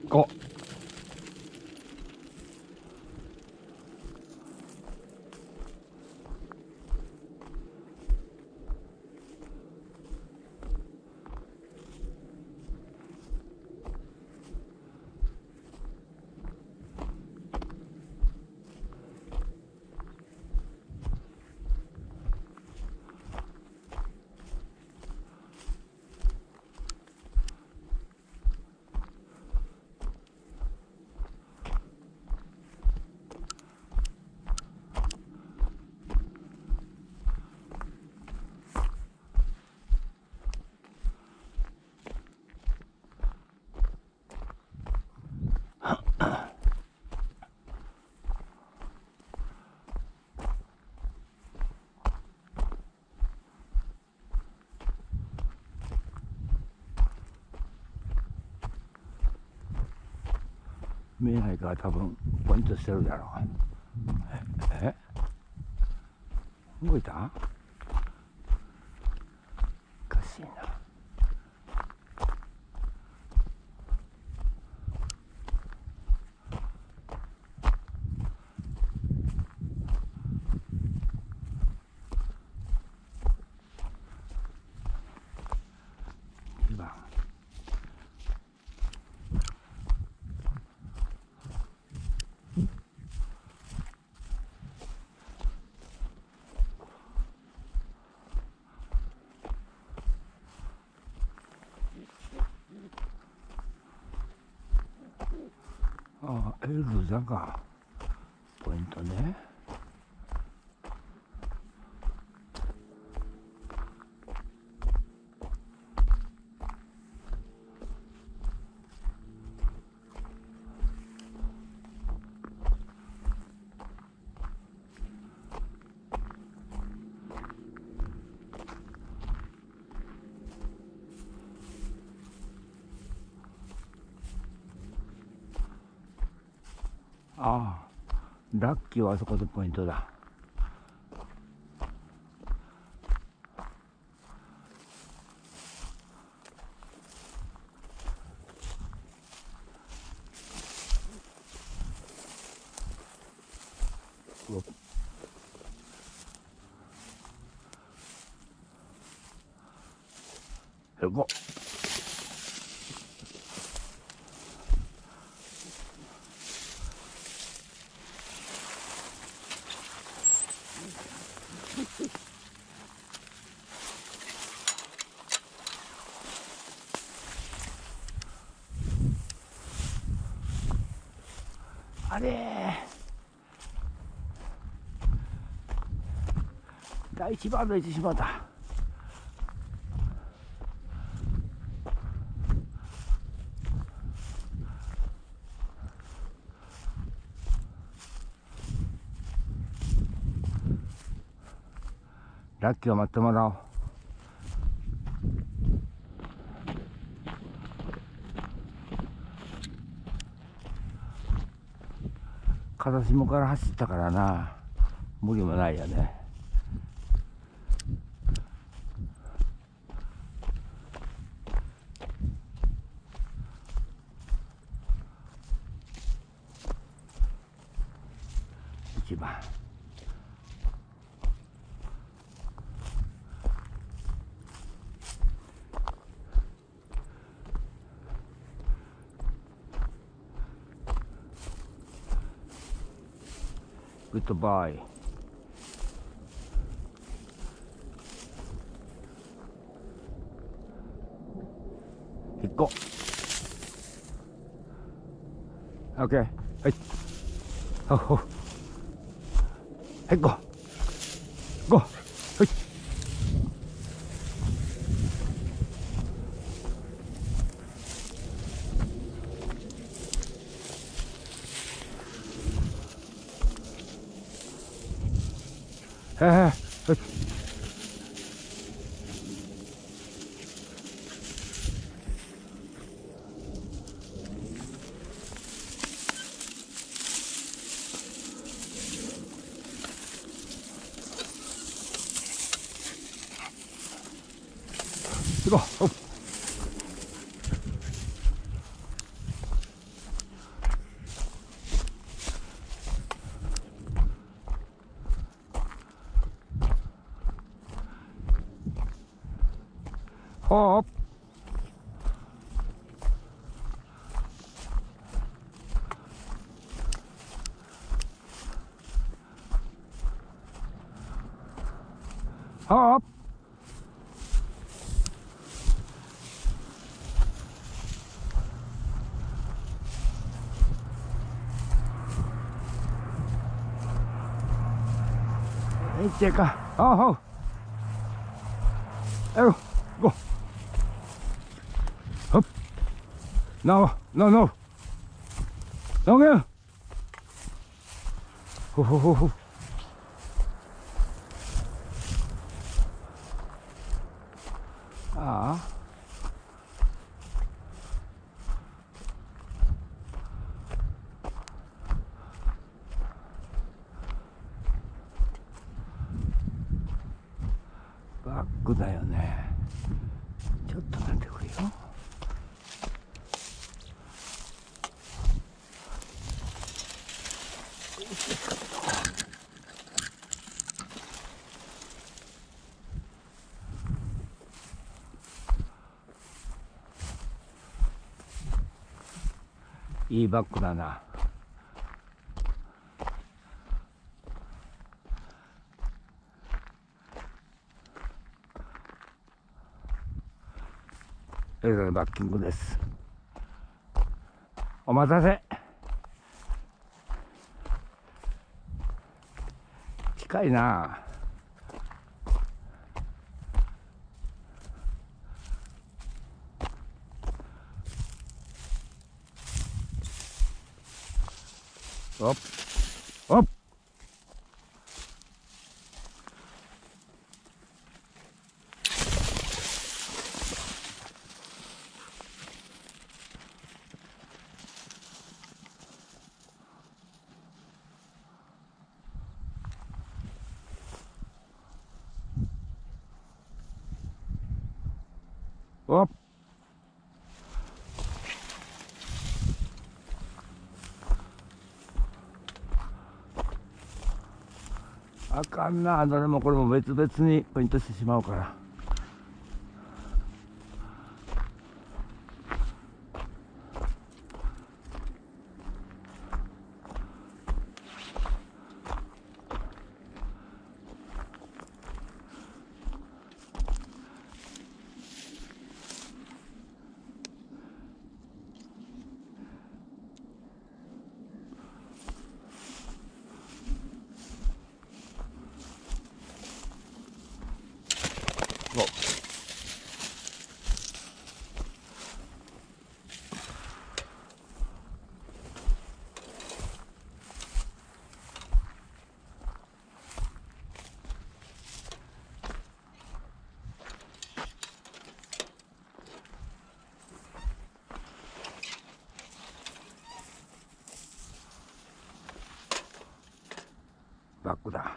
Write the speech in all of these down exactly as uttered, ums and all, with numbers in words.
お、見えないから多分ポイントしてるだろう。ええ、動いた？おかしいな。にばん。ああ、エルザがポイントね。ああ、ラッキーはあそこでポイントだ。行こう。あれー、第一バード行ってしまった。ラッキーを待ってもらおう。風下から走ったからな、無理もないよね。いちばん。グッドバイ。行こう。オッケー。はい。ほほ。はい、ゴー。ゴー。はい。へえ、はい。行こう。 Up. Up. Take a oh oh go up no no no no go ho ho ho ho ahバックだよね。ちょっと待ってくれよ。いいバックだな。それではバッキングです。お待たせ。近いな。おっおっおっあかんな。どれもこれも別々にポイントしてしまうから。バックだ。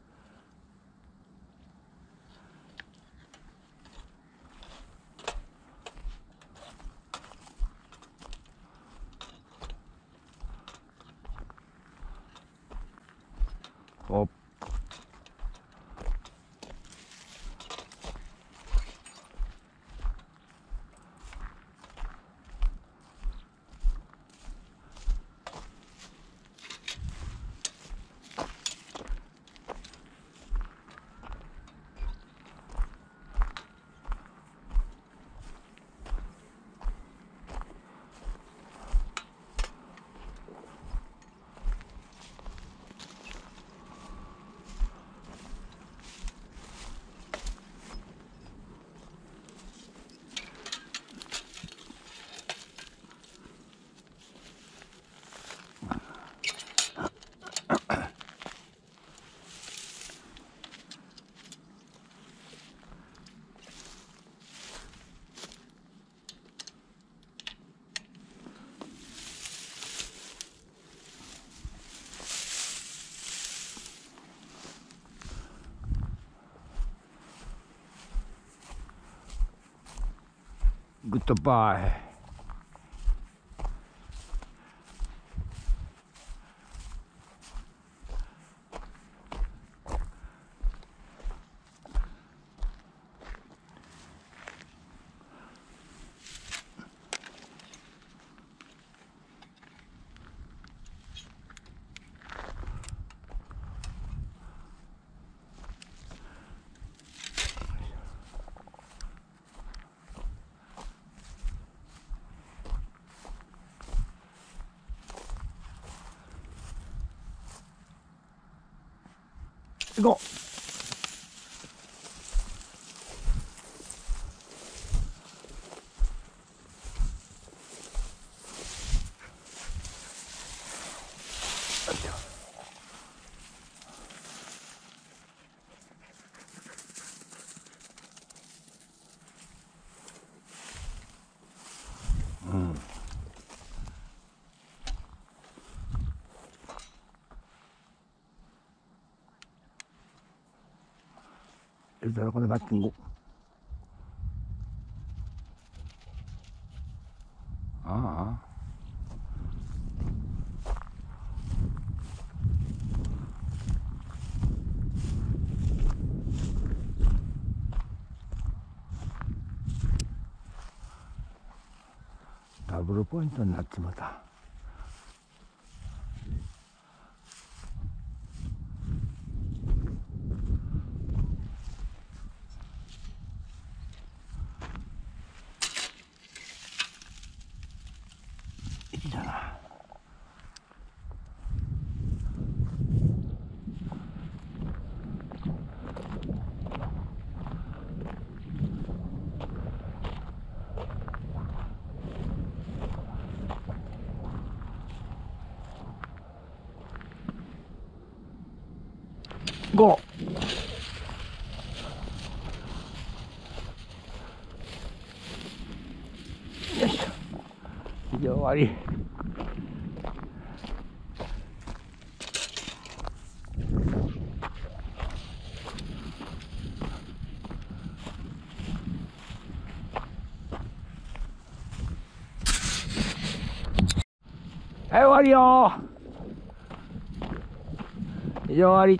おっグッドバイ。 行こう。うん。itu kalau kena tunggu. Ah.ダブルポイントになっちまった。いいじゃな。ゴー。よいしょ。以上終わり。はい、終わりよー。以上終わり。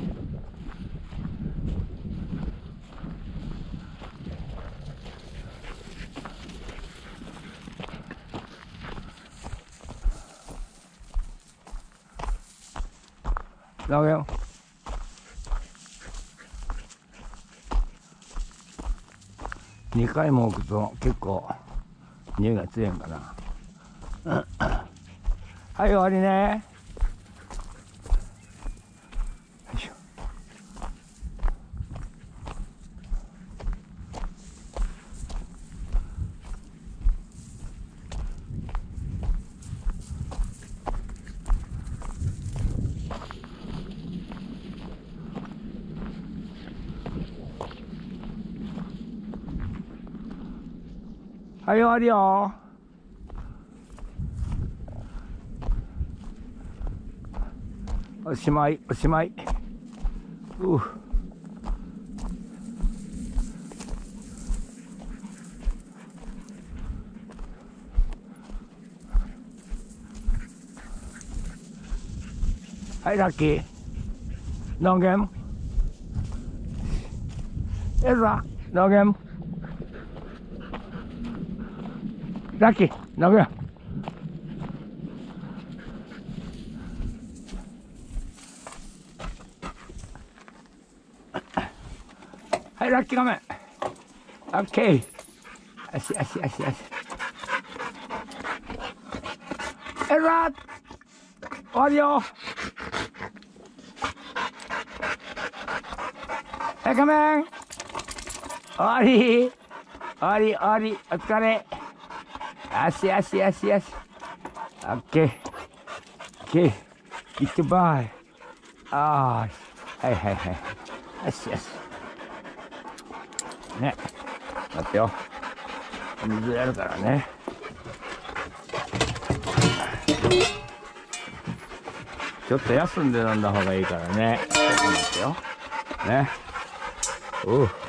ダメよ。にかいも置くと結構匂いが強いんかな。はい、終わりね。よいしょ。はい、終わりよ。おしまい、おしまい。うう。はい、ラッキー。ノーゲーム。エザ、ノーゲーム。ラッキー、ノーゲーム。はい、ラッキー画面。オッケー。足、足、足、足。エザー終わりよ。はい、画面。終わり。終わり、終わり。お疲れ。足、足、足、足。オッケー。オッケー。ギットバイ。ああ。はい、はい、はい。よし、よし。ね。待ってよ。水やるからね。ちょっと休んで飲んだ方がいいからね。ちょっと待ってよ。ね。おう。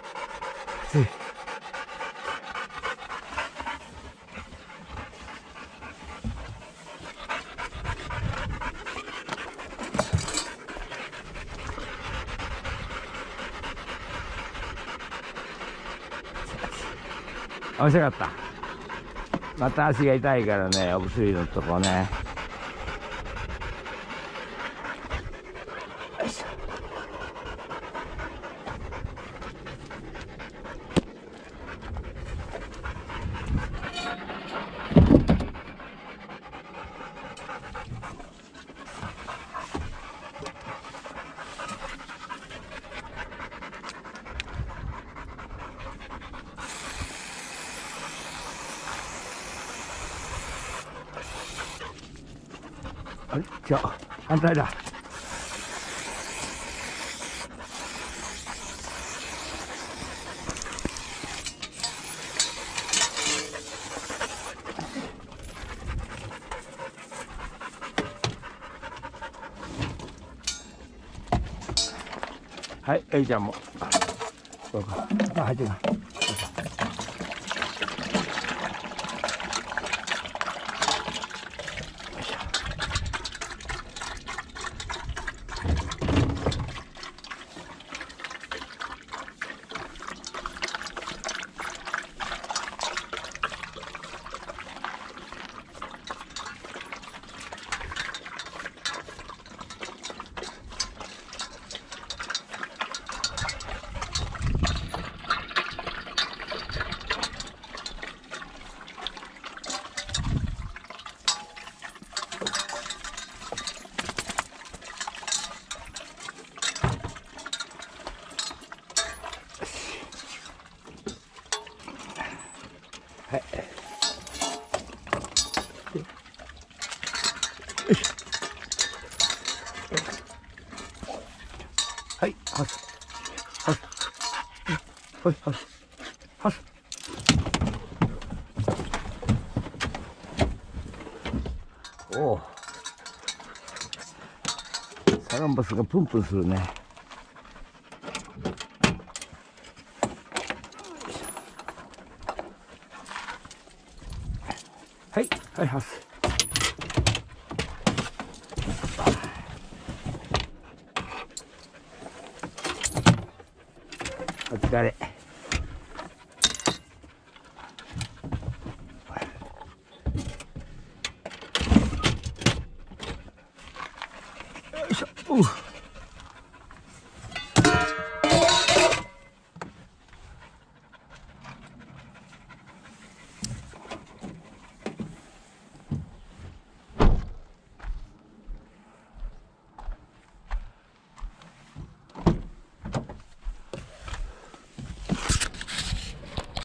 面白かった。また足が痛いからね、お薬のとこね。よいしょ。 あれ、じゃあ反対だ。はい、えいちゃんも。そうか。あ、入ってない。はい。よいしょ。はい、はす。はす。はい、はす。はす。おお。サランバスがプンプンするね。はい、はい、はす。お疲れ。よいしょ。う